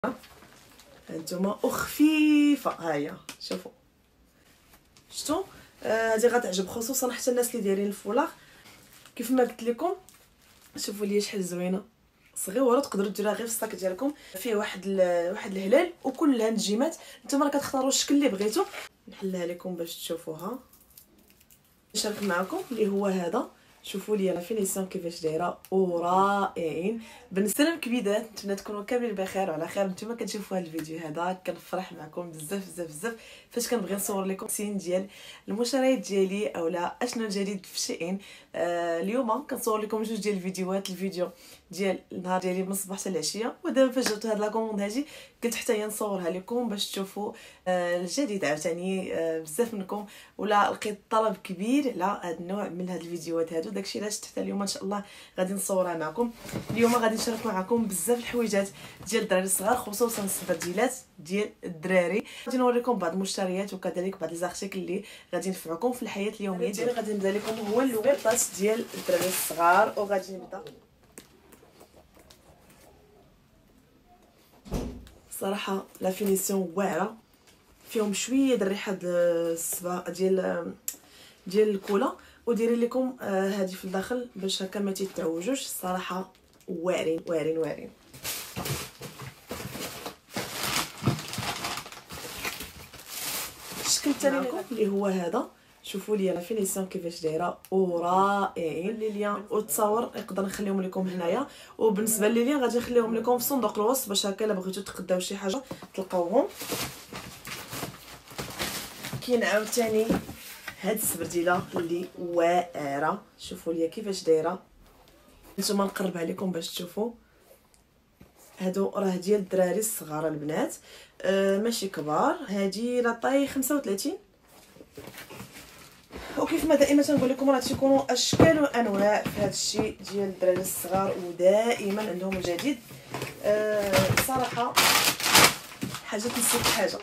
هانتوما وخفيفه. ها هي شوفوا شفتوا. هذه غتعجب خصوصا حتى الناس اللي دايرين الفولاغ. كيف ما قلت لكم شوفوا لي شحال زوينه صغيره، تقدروا ديروها غير في الصاك ديالكم. فيه واحد الهلال وكل النجيمات. نتوما راه كتختاروا الشكل اللي بغيتو. نحلها لكم باش تشوفوها. نشارك معكم اللي هو هذا. شوفوا لي لا فينيسيون كيفاش دايره ورائعين. بالنسبه للكبيدات نتمنى تكونوا كاملين بخير وعلى خير. نتوما كتشوفوا هذا الفيديو هذا كنفرح معكم بزاف بزاف بزاف فاش كنبغي نصور لكم سين ديال المشتريات ديالي اولا اشنو الجديد في شيئين. اليوم كنصور لكم جوج ديال الفيديوهات. الفيديو ديال النهار ديالي من الصباح حتى العشيه، ودابا فاش جبت هاد لا كوموند هادي قلت حتى هي نصورها لكم باش تشوفوا الجديد. عاوتاني بزاف منكم ولا لقيت طلب كبير على هذا النوع من هاد الفيديوهات هادو، داكشي علاش حتى اليوم ان شاء الله غادي نصورها معكم. اليوم غادي نشارك معكم بزاف الحويجات ديال الدراري الصغار، خصوصا السبرديلات ديال الدراري. غادي نوريكم بعض المشتريات وكذلك بعض الزارتيكل اللي غادي ينفعوكم في الحياه اليوميه ديالي. غادي نبدا لكم هو اللوغيطات ديال الدراري الصغار، وغادي نبدا صراحه لا فينيسيون واعره، فيهم شويه د الريحه الصبا ديال الكولا، وديري لكم هذه في الداخل باش هكا ما تيتعوجوش. الصراحه واعرين واعرين واعرين. الشكل الثاني لكم اللي هو هذا. شوفوا لي لا فينيسيون كيفاش دايره ورائعين. لي ليان والتصاور نقدر نخليهم لكم هنايا، وبالنسبه لي ليان غادي نخليهم لكم في صندوق الوصف باش هكا الا بغيتو تقداو شي حاجه تلقاوهم. كاين عاوتاني هاد السبرديله اللي واعره. شوفوا ليا كيفاش دايره. نتوما نقربها لكم باش تشوفوا. هادو راه ديال الدراري الصغار البنات، ماشي كبار. هادي لا طاي 35. وكيف ما دائما تنقول لكم راه تيكونوا اشكال وانواع في هذا الشيء ديال الدراري الصغار، ودائما عندهم الجديد. صراحه حاجه تنسيك حاجه.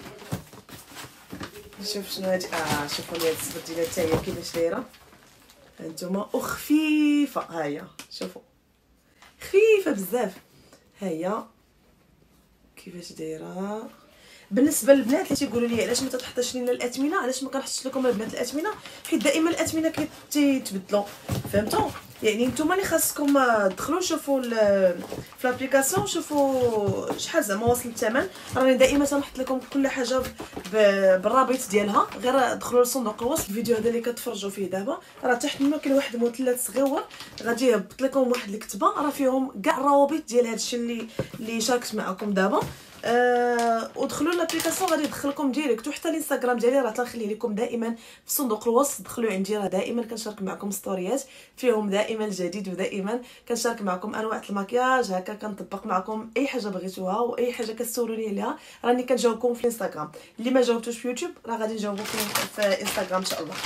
نشوف شنو هادي. شوفوا لي هاد السبرديله حتى هي كيفاش دايره هانتوما وخفيفه. ها هي شوفوا خفيفه بزاف. ها هي كيفاش دايره. بالنسبه للبنات اللي تيقولوا لي علاش ما تحطيش لنا الاثمنه، علاش ما كنحطش لكم البنات الاثمنه، حيت دائما الاثمنه كيتبدلوا. فهمتوا؟ يعني نتوما اللي خاصكم تدخلوا شوفوا في لابليكاسيون، شوفوا شحال زعما واصل الثمن. راني دائما تنحط لكم كل حاجه بالرابط ديالها. غير دخلوا لصندوق الوصف. الفيديو هذا اللي كتفرجوا فيه دابا راه تحت منه كاين واحد المثلث صغيور غادي يهبط لكم واحد الكتبه راه فيهم كاع الروابط ديال هذا الشيء اللي شاركت معكم دابا. ودخلوا لابليكاسيون غادي يدخلكم ديريكت. وحتى الانستغرام ديالي راه تنخليه لكم دائما في صندوق الوصف. دخلوا عندي، راه دائما كنشارك معكم ستوريات فيهم دائما الجديد، ودائما كنشارك معكم انواع المكياج. هكا كنطبق معكم اي حاجه بغيتوها واي حاجه كتسولوني عليها راني كنجاوبكم في الانستغرام. اللي ما جاوبتوش في يوتيوب راه غادي نجاوبكم في انستغرام ان شاء الله.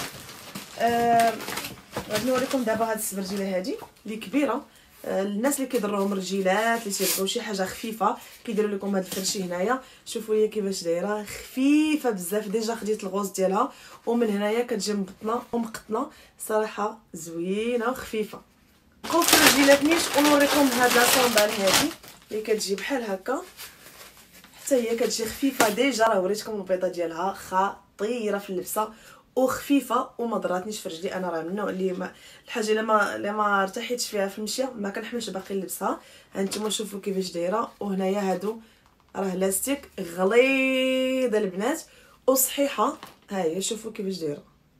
غادي نوريكم دابا هاد السبرجيله هادي اللي كبيره. الناس اللي كيضروهم الرجيلات اللي تيبغيو شي حاجه خفيفه كيديروا لكم هاد الفرشي هنايا. شوفوا لي كيفاش دايره خفيفه بزاف. ديجا خديت الغوز ديالها ومن هنايا كتجي مبطنه ومقطنه. صراحه زوينه وخفيفه. نبقاو في الرجيلات نيت ونوريكم هاد لا صوندال هادي اللي كتجي بحال هكا. حتى هي كتجي خفيفه. ديجا راه وريتكم البيضه ديالها خطيره في اللبسه وخفيفه وما ضراتنيش في رجلي. انا راه من النوع اللي الحاجه اللي ما ارتحيتش فيها في المشيه ما كنحملش باقي نلبسها. هانتوما شوفوا كيفاش دايره. وهنايا هادو راه لاستيك غليظه البنات وصحيحه. ها هي شوفوا كيفاش دايره.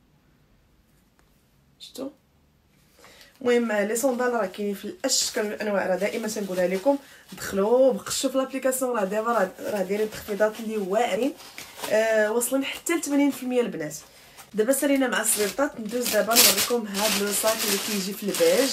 شفتوا؟ المهم لي صوندال راه كاينين في الاشكال والانواع. راه دائما تنقولها لكم دخلوا بقشوا في لابليكاسيون. راه دابا راه دايرين تخفيضات اللي واعرين. واصلين حتى ل 80% البنات. دابا سالينا مع السبيطات. ندوز دابا نوريكم هاد لو صاك اللي كيجي في البيج.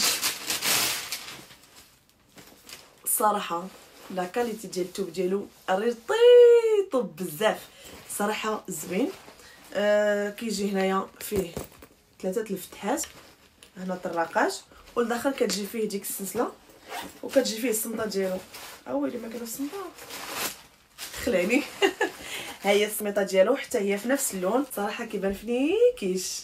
الصراحه لا كاليتي ديال الثوب ديالو رطيب بزاف. صراحه زوين. كيجي هنايا فيه 3 الفتحات. هنا طراقات والداخل كتجي فيه ديك السلسله وكتجي فيه الصمده ديالو. اويلي ما كاين الصمده خلاني. ها هي السميطه ديالو حتى هي في نفس اللون. صراحه كيبان فنيكيش.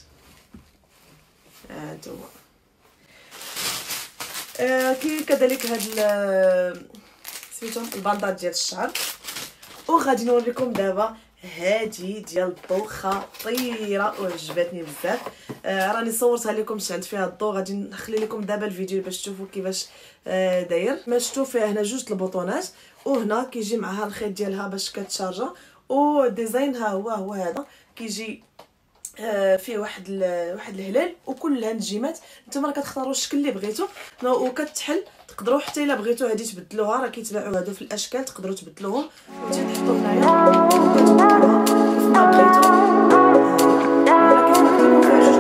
هانتوما كاين كذلك هاد سميتهم الباندات ديال الشعر. وغادي نوريكم دابا هادي ديال الضو خطيره وعجبتني بزاف. راني صورتها لكم شعلت فيها الضو، غادي نخلي لكم دابا الفيديو باش تشوفوا كيفاش داير. ما شفتوا فيها هنا جوج البوطونات، وهنا كيجي معها الخيط ديالها باش كتشارجا، وديزاين ها هو هذا كيجي فيه واحد الهلال وكل الهنجيمات. نتوما كتختاروا الشكل اللي بغيتو وكتحل. تقدروا حتى الا بغيتو هادي تبدلوها، راه كيتباعوا هادو في الاشكال، تقدروا تبدلوهم وتحطوا هنايا وكتبدلوها كيف ما بغيتو. ولا كيف ما كتكون فيها جوج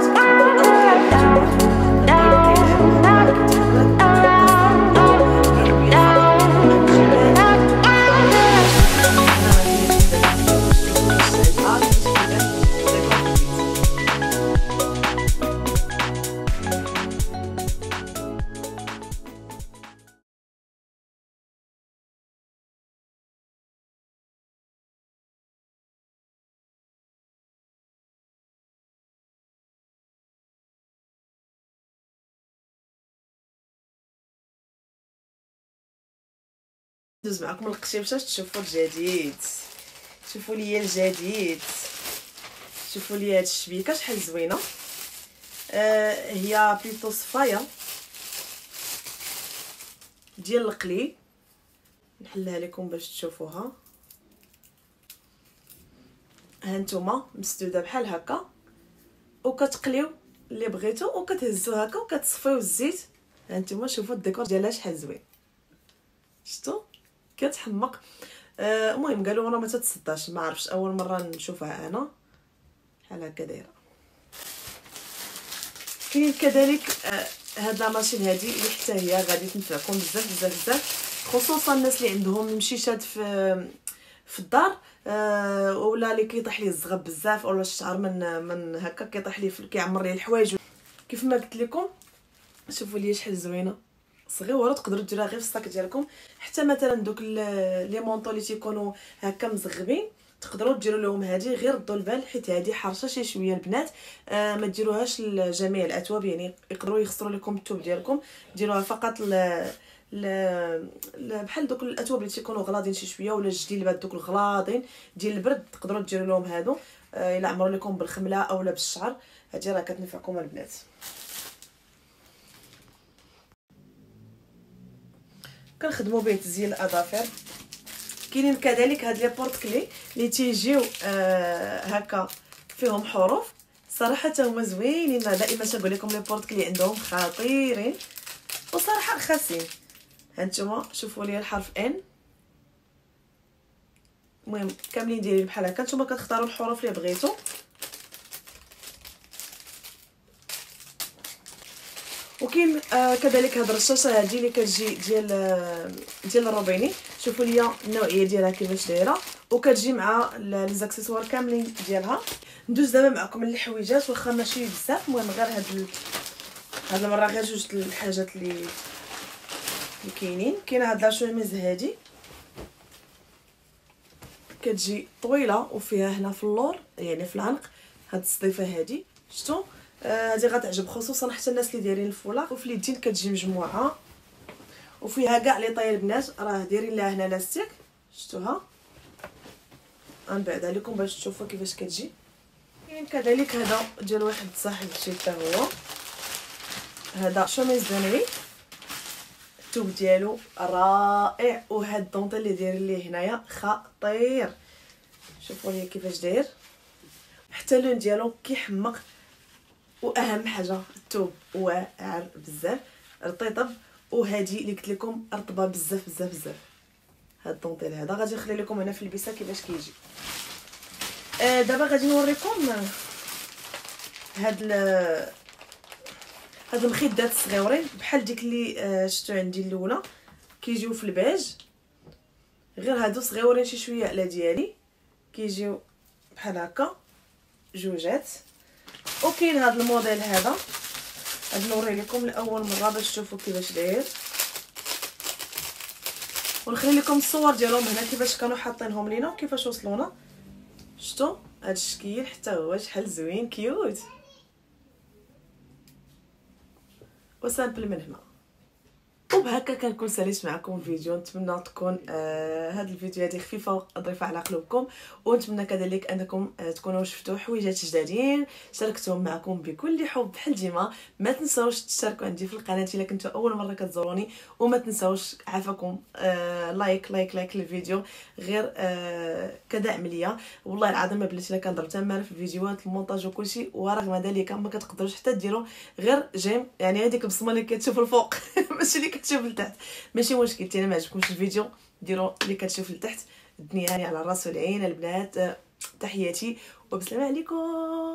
ندوز معكم القشيبشه تشوفوا الجديد. شوفوا لي الجديد، شوفوا لي هاد الشبيكه شحال زوينه. هي بليتو صفايه ديال القلي. نحلها لكم باش تشوفوها. ها نتوما مسدوده بحال هكا، وكتقليو اللي بغيتو وكتهزو هكا وكتصفيو الزيت. ها نتوما شوفوا الديكور ديالها شحال زوين، شفتوا كتحمق. المهم قالوا راه ما تتصداش، ما عرفتش اول مره نشوفها انا بحال هكا دايره. كاين كذلك هاد لا ماشين هادي اللي حتى هي غادي تنفعكم بزاف بزاف بزاف، خصوصا الناس اللي عندهم المشيشات في الدار، ولا اللي كيطيح ليه الزغب بزاف، ولا الشعر من هكا كيطيح ليه كيعمر ليه الحوايج. كيف ما قلت لكم شوفوا لي شحال زوينه صغيره، تقدروا ديروها غير في الصاك ديالكم. حتى مثلا دوك لي مونطو اللي تيكونوا هكا مزغبين تقدروا ديروا لهم هذه، غير ردوا البال حيت هذه حرشه شي شويه البنات. ما ديروهاش لجميع الاثواب، يعني يقدروا يخسروا لكم الثوب ديالكم. ديروها فقط بحال دوك الاثواب اللي تيكونوا غلاضين شي شويه، ولا الجديلبات دوك الغلاضين ديال البرد تقدروا ديروا لهم هادو الا عمروا لكم بالخمله اولا بالشعر. هذه راه كتنفعكم البنات. كنخدموا به تزيين الاظافر. كاينين كذلك هاد لي بورط كلي اللي تيجيو هكا فيهم حروف، صراحه هما زوينين. دائما تنقول لكم لي بورط كلي عندهم خطيرين وصراحه رخاصين. هانتوما شوفوا لي الحرف ان، المهم كاملين دايرين بحال هكا. نتوما كتختاروا الحروف اللي بغيتو. وكاين كذلك هاد الرشاشه هادي اللي كتجي ديال الروبيني. شوفوا لي النوعيه ديالها كيفاش دايره، وكتجي مع لي زاكسيسوار كاملين ديالها. ندوز دابا معكم الحويجات، واخا ماشي بزاف، المهم غير هاد المره غير جوج الحاجات اللي كاينين. كاينه هاد لا شوميز هادي كتجي طويله وفيها هنا في اللور يعني في العنق هاد الصديفه هادي، شفتوا هذه غتعجب خصوصا حتى الناس اللي دايرين الفولاق. وفي اليدين كتجي مجموعه وفيها كاع لي طاي البنات، راه دايرين لها هنا لاستيك، شفتوها. غنبعدها لكم باش تشوفوا كيفاش كتجي. كاين كذلك هذا ديال واحد صاحب شي حتى هو، هذا شوميز دنوي، الثوب ديالو رائع، وهاد الدونطيل اللي دايرين ليه هنايا خطير. شوفوا لي كيفاش داير، حتى اللون ديالو كيحمق. واهم حاجه الثوب واعر بزاف رطيطب، وهذه اللي قلت لكم رطبه بزاف بزاف بزاف. هاد الدونطيل هذا غادي نخلي لكم هنا في البيسه كيفاش كيجي. دابا غادي نوريكم هاد المخدات الصغيورين بحال ديك اللي شفتوا عندي الاولى، كيجيو في البيج، غير هادو صغيورين شي شويه على ديالي، كيجيو بحال هكا جوجات. وكاين هذا الموديل هذا غادي نوري لكم لاول مره باش تشوفوا كيفاش داير، ونخلي لكم الصور ديالهم هنا كيفاش كانوا حاطينهم لينا وكيفاش وصلونا. شفتوا هذا الشكل حتى هو شحال زوين كيوت وسامبل من هنا. وبهكا كنكون ساليت معكم الفيديو. نتمنى تكون هاد الفيديو هذه خفيفه وظريفه على قلوبكم، ونتمنى كذلك انكم تكونوا شفتوا حويجات جدادين شاركتهم معكم بكل حب بحال ديما. ما تنساوش تشتركوا عندي في القناه الا كنتوا اول مره كتزوروني، وما تنساوش عافاكم لايك للفيديو غير كدعم ليا. والله العظيم ما بلاتي الا كنضرب تماره في الفيديوهات المونتاج وكلشي، ورغم ذلك ما كتقدروش حتى ديروا غير جيم، يعني هذيك البصمه اللي كتشوف الفوق ماشي اللي كتشوف لتحت. ماشي مشكل، الا ما عجبكمش الفيديو ديروا اللي كتشوف لتحت. الدنيا على الراس والعين البنات. تحياتي وبسلامه عليكم.